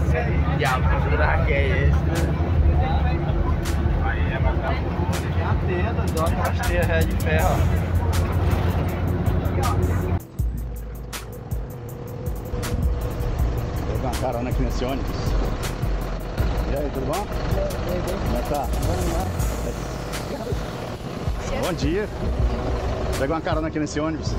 Diabo, que buraco é esse? Aí é vagabundo. Já tenta, dó aquelas teias de ferro. Vou pegar uma carona aqui nesse ônibus. E aí, tudo bom? Como é que tá? Bom dia. Pega uma carona aqui nesse ônibus.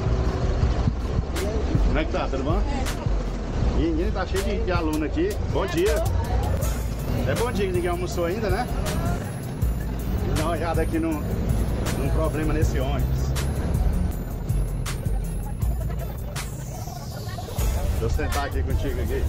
Como é que tá? Tudo bom? Ninguém tá cheio de aluno aqui. Bom dia. É bom dia que ninguém almoçou ainda, né? Dá uma olhada aqui num problema nesse ônibus. Deixa eu sentar aqui contigo aqui.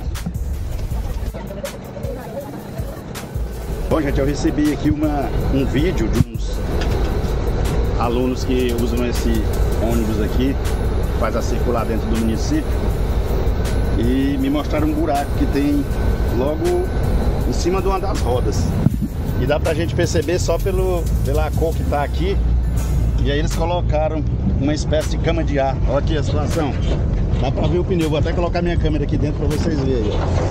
Bom, gente, eu recebi aqui um vídeo de uns alunos que usam esse ônibus aqui, que faz a circular dentro do município, e me mostraram um buraco que tem logo em cima de uma das rodas. E dá pra gente perceber só pela cor que tá aqui. E aí eles colocaram uma espécie de cama de ar. Olha aqui a situação. Dá pra ver o pneu. Vou até colocar minha câmera aqui dentro pra vocês verem.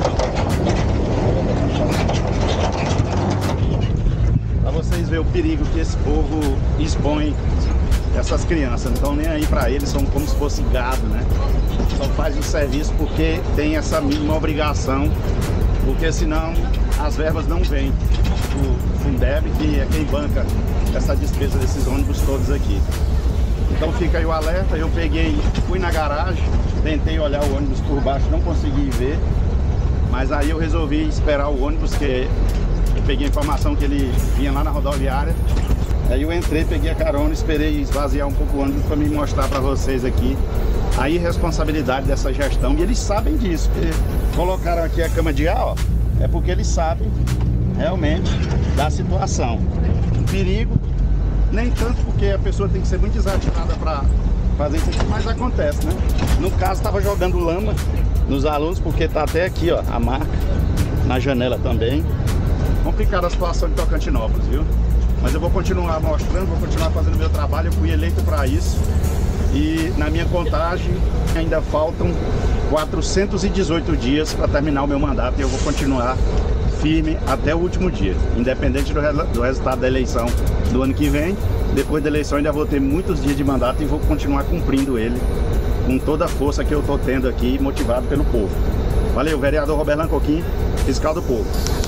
Pra vocês verem o perigo que esse povo expõe essas crianças. Não estão nem aí pra eles, são como se fosse gado, né? Só faz o serviço porque tem essa mínima obrigação, porque senão as verbas não vêm do Fundeb, que é quem banca essa despesa desses ônibus todos aqui. Então fica aí o alerta. Eu fui na garagem, tentei olhar o ônibus por baixo, não consegui ver, mas aí eu resolvi esperar o ônibus, que eu peguei a informação que ele vinha lá na rodoviária. Aí eu entrei, peguei a carona, esperei esvaziar um pouco o ônibus para me mostrar para vocês aqui a irresponsabilidade dessa gestão. E eles sabem disso, porque colocaram aqui a cama de ar, ó, é porque eles sabem realmente da situação. Um perigo, nem tanto porque a pessoa tem que ser muito desatinada para fazer isso aqui, mas acontece, né? No caso, estava jogando lama nos alunos, porque tá até aqui, ó, a marca na janela também. Complicada a situação de Tocantinópolis, viu? Mas eu vou continuar mostrando, vou continuar fazendo o meu trabalho. Eu fui eleito para isso. E na minha contagem ainda faltam 418 dias para terminar o meu mandato. E eu vou continuar firme até o último dia, independente do resultado da eleição do ano que vem. Depois da eleição ainda vou ter muitos dias de mandato e vou continuar cumprindo ele com toda a força que eu estou tendo aqui, motivado pelo povo. Valeu, vereador Roberlan Coquim, fiscal do povo.